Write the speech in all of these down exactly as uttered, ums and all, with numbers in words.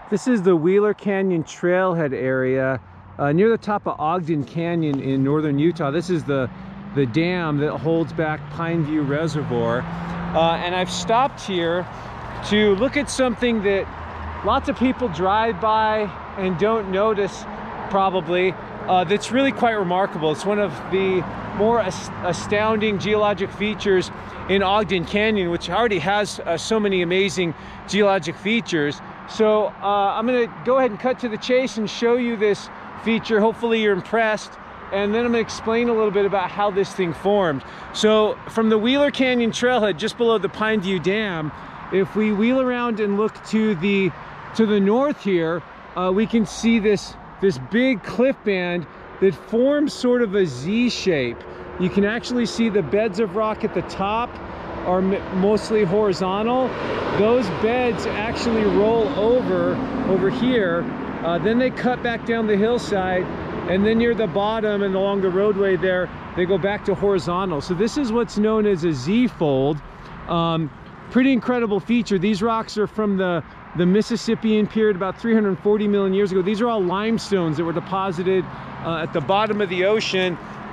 This is the Wheeler Canyon trailhead area uh, near the top of Ogden Canyon in northern Utah. This is the, the dam that holds back Pineview Reservoir. Uh, and I've stopped here to look at something that lots of people drive by and don't notice probably, uh, that's really quite remarkable. It's one of the more as astounding geologic features in Ogden Canyon, which already has uh, so many amazing geologic features. So uh, I'm gonna go ahead and cut to the chase and show you this feature. Hopefully you're impressed. And then I'm gonna explain a little bit about how this thing formed. So from the Wheeler Canyon trailhead, just below the Pineview Dam, if we wheel around and look to the to the north here, uh, we can see this, this big cliff band that forms sort of a Z shape. You can actually see the beds of rock at the top are mostly horizontal. Those beds actually roll over over here. Uh, then they cut back down the hillside, and then near the bottom and along the roadway there, they go back to horizontal. So this is what's known as a Z-fold. Um, pretty incredible feature. These rocks are from the, the Mississippian period, about three hundred forty million years ago. These are all limestones that were deposited uh, at the bottom of the ocean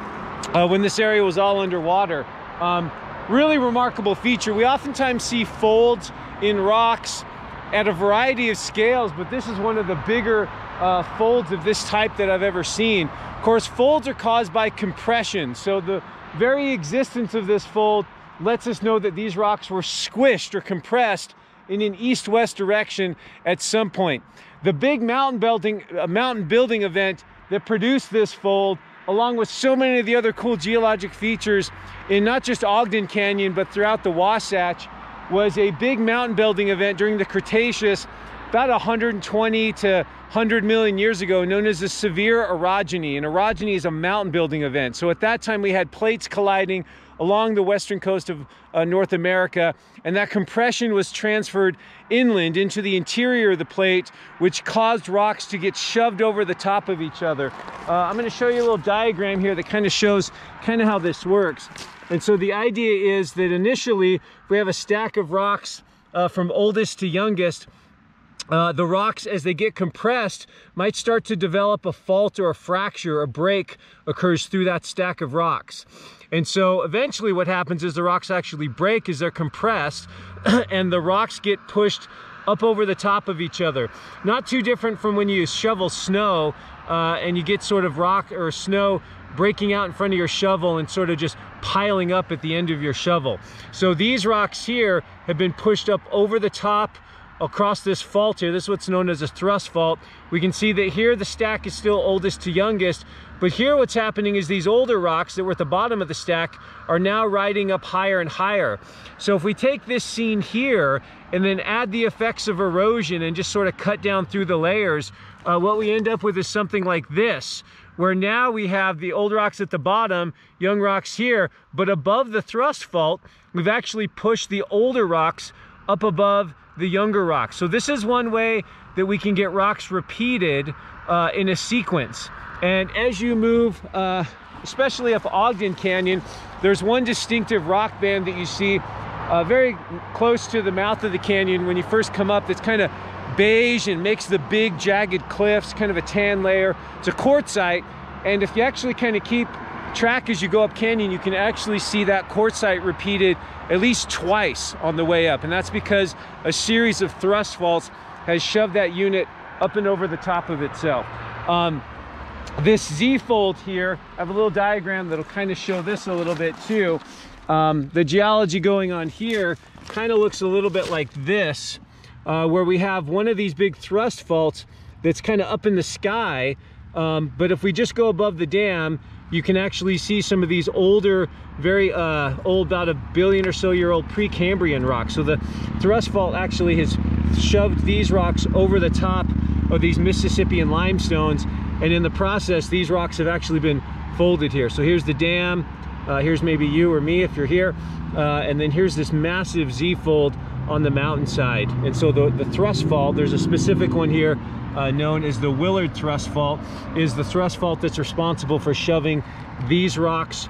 uh, when this area was all underwater. Um, really remarkable feature. We oftentimes see folds in rocks at a variety of scales, but this is one of the bigger uh, folds of this type that I've ever seen. Of course, folds are caused by compression, so the very existence of this fold lets us know that these rocks were squished or compressed in an east-west direction at some point. The big mountain building, uh, mountain building event that produced this fold, along with so many of the other cool geologic features in not just Ogden Canyon, but throughout the Wasatch, was a big mountain building event during the Cretaceous about one hundred twenty to one hundred million years ago, known as the Sevier Orogeny. And orogeny is a mountain building event. So at that time we had plates colliding along the western coast of uh, North America, and that compression was transferred inland into the interior of the plate, which caused rocks to get shoved over the top of each other. Uh, I'm going to show you a little diagram here that kind of shows kind of how this works. And so the idea is that initially we have a stack of rocks uh, from oldest to youngest. Uh, the rocks, as they get compressed, might start to develop a fault or a fracture, a break occurs through that stack of rocks. And so eventually what happens is the rocks actually break as they're compressed and the rocks get pushed up over the top of each other. Not too different from when you shovel snow uh, and you get sort of rock or snow breaking out in front of your shovel and sort of just piling up at the end of your shovel. So these rocks here have been pushed up over the top across this fault here. This is what's known as a thrust fault. We can see that here the stack is still oldest to youngest, but here what's happening is these older rocks that were at the bottom of the stack are now riding up higher and higher. So if we take this scene here and then add the effects of erosion and just sort of cut down through the layers, uh, what we end up with is something like this, where now we have the old rocks at the bottom, young rocks here, but above the thrust fault, we've actually pushed the older rocks up above the younger rocks. So this is one way that we can get rocks repeated uh, in a sequence. And as you move, uh, especially up Ogden Canyon, there's one distinctive rock band that you see uh, very close to the mouth of the canyon when you first come up, that's kind of beige and makes the big jagged cliffs, kind of a tan layer. It's a quartzite, and if you actually kind of keep track as you go up canyon, you can actually see that quartzite repeated at least twice on the way up, and that's because a series of thrust faults has shoved that unit up and over the top of itself. Um, this Z-fold here, I have a little diagram that'll kind of show this a little bit too. Um, the geology going on here kind of looks a little bit like this, uh, where we have one of these big thrust faults that's kind of up in the sky, um, but if we just go above the dam, you can actually see some of these older, very uh, old, about a billion or so year old Precambrian rocks. So the thrust fault actually has shoved these rocks over the top of these Mississippian limestones, and in the process, these rocks have actually been folded here. So here's the dam, uh, here's maybe you or me if you're here, uh, and then here's this massive Z-fold on the mountainside. And so the, the thrust fault, there's a specific one here Uh, known as the Willard thrust fault, is the thrust fault that's responsible for shoving these rocks,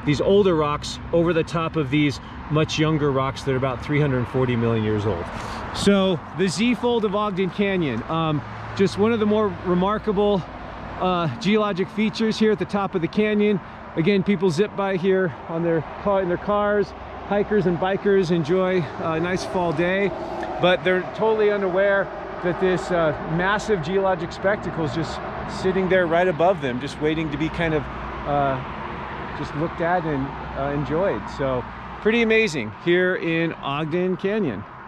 these older rocks over the top of these much younger rocks that are about three hundred forty million years old. So the Zfold of Ogden Canyon, um, just one of the more remarkable uh, geologic features here at the top of the canyon. Again, people zip by here on their car, in their cars. Hikers and bikers enjoy a nice fall day, but they're totally unaware that this uh, massive geologic spectacle is just sitting there right above them, just waiting to be kind of uh, just looked at and uh, enjoyed. So pretty amazing here in Ogden Canyon.